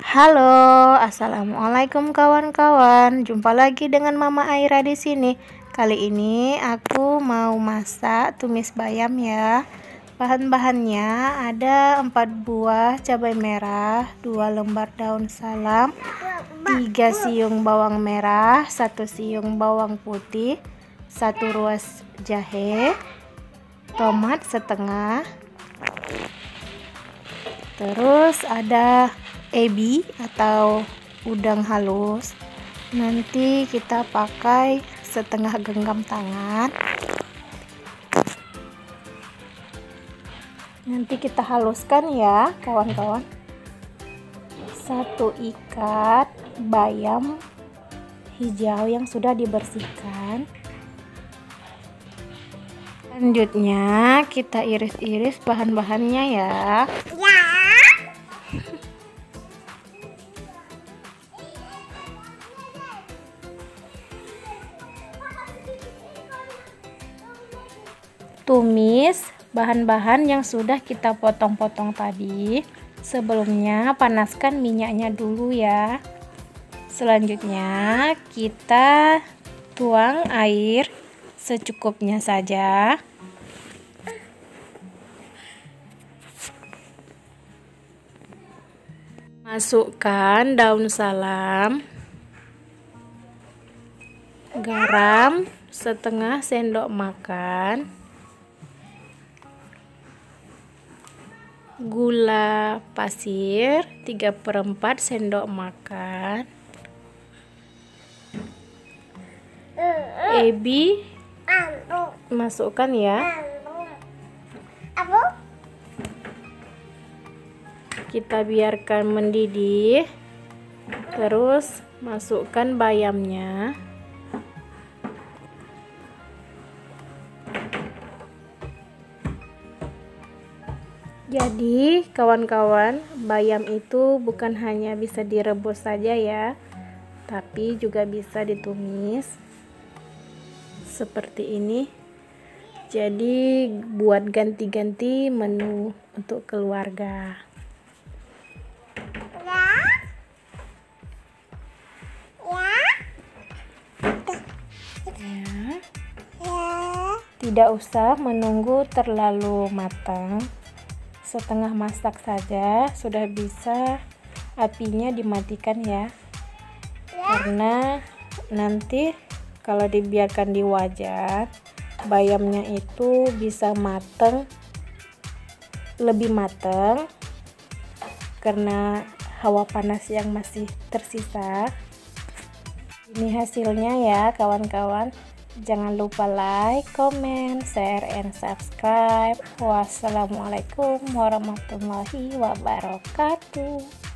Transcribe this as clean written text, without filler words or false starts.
Halo, assalamualaikum kawan-kawan. Jumpa lagi dengan Mama Aira di sini. Kali ini aku mau masak tumis bayam ya. Bahan-bahannya ada 4 buah cabai merah, 2 lembar daun salam, 3 siung bawang merah, 1 siung bawang putih, 1 ruas jahe, tomat setengah. Terus ada ebi atau udang halus. Nanti kita pakai setengah genggam tangan. Nanti kita haluskan ya kawan-kawan. 1 ikat bayam hijau yang sudah dibersihkan. Selanjutnya kita iris-iris bahan-bahannya ya. Tumis bahan-bahan yang sudah kita potong-potong tadi. Sebelumnya panaskan minyaknya dulu ya. Selanjutnya kita tuang air secukupnya saja. Masukkan daun salam, garam setengah sendok makan, gula pasir 3/4 sendok makan, ebi masukkan ya. Kita biarkan mendidih. Terus masukkan bayamnya. Jadi kawan-kawan, bayam itu bukan hanya bisa direbus saja ya, tapi juga bisa ditumis seperti ini. Jadi buat ganti-ganti menu untuk keluarga. Tidak usah menunggu terlalu matang. Setengah masak saja sudah bisa apinya dimatikan ya. Karena nanti kalau dibiarkan di wajan, bayamnya itu bisa mateng, lebih mateng karena hawa panas yang masih tersisa. Ini hasilnya ya kawan-kawan. Jangan lupa like, comment, share, and subscribe. Wassalamualaikum warahmatullahi wabarakatuh.